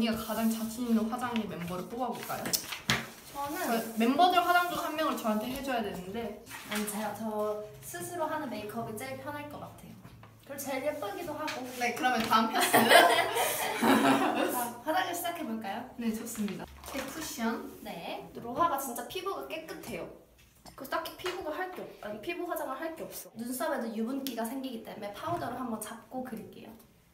언니가 가장 자신 있는 화장의 멤버를 뽑아볼까요? 저는 멤버들 화장 중 한 명을 저한테 해줘야 되는데 아니 저 스스로 하는 메이크업이 제일 편할 것 같아요. 그리고 제일 예쁘기도 하고. 네, 그러면 다음 패스. 자, 화장을 시작해볼까요? 네, 좋습니다. 제 쿠션. 네. 로하가 진짜 피부가 깨끗해요. 그래서 딱히 피부 화장을 할 게 없어. 눈썹에도 유분기가 생기기 때문에 파우더를 한번 잡고 그릴게요.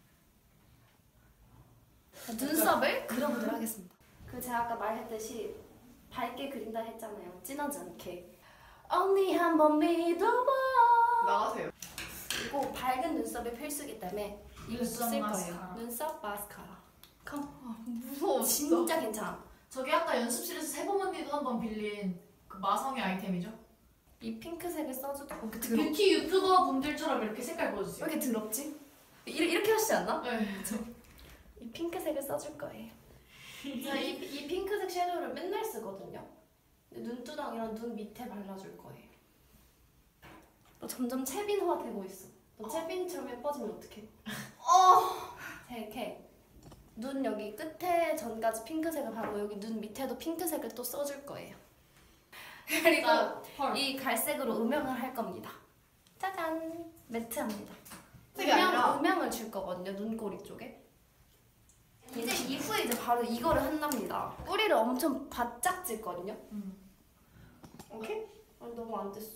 자, 눈썹을 그려보도록 하겠습니다. 제가 아까 말했듯이 밝게 그린다 했잖아요. 진하지 않게. 언니 한번 믿어봐. 나가세요. 그리고 밝은 눈썹이 필수이기 때문에 이거 눈썹 쓸 마스카라. 거예요. 눈썹 마스카라. 무서워. 진짜 괜찮아. 저기 아까 연습실에서 세범 언니도 한번 빌린 그 마성의 아이템이죠? 이 핑크색을 써줘도 왜 이렇게 뷰티 유튜버 분들처럼 이렇게 색깔 왜 보여주세요. 이렇게 더럽지? 이렇게 하시지 않나? 네. 이 핑크색을 써줄 거예요. 제가 이 핑크색 섀도우를 맨날 쓰거든요. 근데 눈두덩이랑 눈 밑에 발라줄 거예요. 너 점점 채빈화 되고 있어. 너 채빈이처럼 예뻐지면 어떡해? 자, 이렇게 눈 여기 끝에 전까지 핑크색을 바르고 여기 눈 밑에도 핑크색을 또 써줄 거예요. 그리고 헐. 이 갈색으로 음영을 할 겁니다. 짜잔! 매트합니다. 색이 아니라 음영을 줄 거거든요, 눈꼬리 쪽에. 이후에 이제 바로 이거를 한답니다. 뿌리를 엄청 바짝 찔거든요. 오케이? 아니, 너무 안 됐어.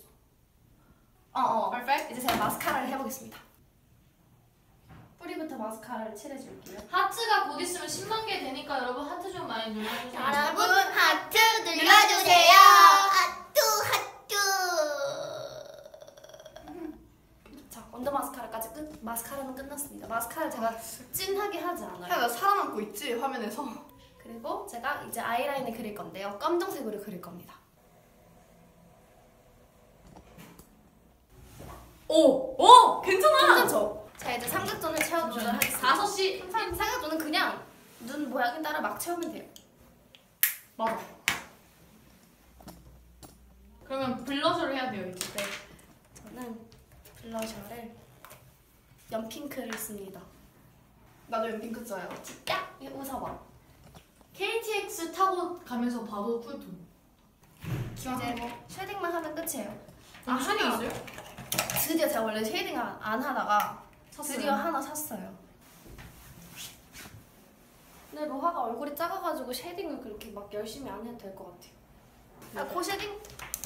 퍼펙트. 이제 제가 마스카라를 해보겠습니다. 뿌리부터 마스카라를 칠해줄게요. 하트가 곧 있으면 10만 개 되니까 여러분 하트 좀 많이 눌러주세요. 하트 눌러주세요. 하트. 자, 언더 마스카라까지 마스카라는 끝났습니다. 마스카라를 제가 진하게 하지 않아요. 나 살아남고 있지 화면에서. 그리고 제가 이제 아이라인을 그릴 건데요. 검정색으로 그릴 겁니다. 오! 괜찮아! 괜찮죠? 자, 이제 삼각존을 채워보도록 하겠습니다. 5시 삼각존은 그냥 눈 모양에 따라 막 채우면 돼요. 맞아. 그러면 블러셔를 해야 돼요 이제. 네. 저는 블러셔를 연핑크를 씁니다. 나도 연핑크 써요. 야! 이 웃어봐. KTX 타고 가면서 봐도 쿨톤. 이제 뭐 쉐딩만 하면 끝이에요. 아, 쉐딩 있어요? 드디어 제가 원래 쉐딩 안 하다가 샀어요? 드디어 하나 샀어요. 근데 로하가 얼굴이 작아가지고 쉐딩을 그렇게 막 열심히 안 해도 될 것 같아요. 코 쉐딩?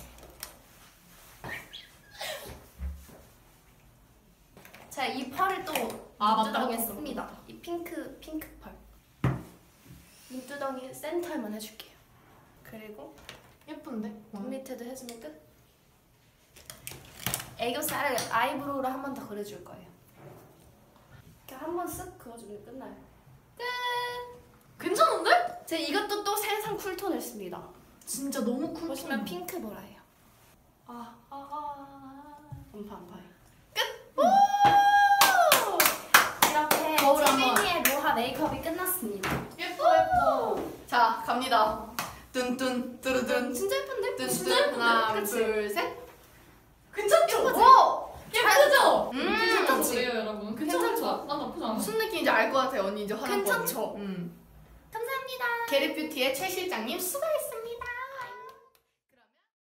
자, 이 펄을 또 눈두덩이에 맞다. 씁니다. 이 핑크 펄. 눈두덩이 센터에만 해줄게요. 그리고 예쁜데? 눈 밑에도 해주면 끝. 애교살을 아이브로우로 한 번 더 그려줄 거예요. 이렇게 한 번 쓱 그어주면 끝나요. 끝! 괜찮은데? 제가 이것도 또 세상 쿨톤을 씁니다. 진짜 너무 쿨톤. 보시면 핑크보라예요. 안파요. 끝! 오! 이렇게 거울 한번. 채민이의 로하 메이크업이 끝났습니다. 예뻐. 자, 갑니다. 뚠뚠 뚜루뚠 진짜 예쁜데? 뚠뚠 하나 그치? 둘 셋. 괜찮죠? 오! 예쁘죠? 괜찮지? 그래요 여러분. 괜찮죠? 괜찮죠? 난 나쁘지 않아. 무슨 느낌인지 알 것 같아요. 언니 이제 하는 거. 괜찮죠? 음. 감사합니다. 게리뷰티의 최 실장님 수고했습니다.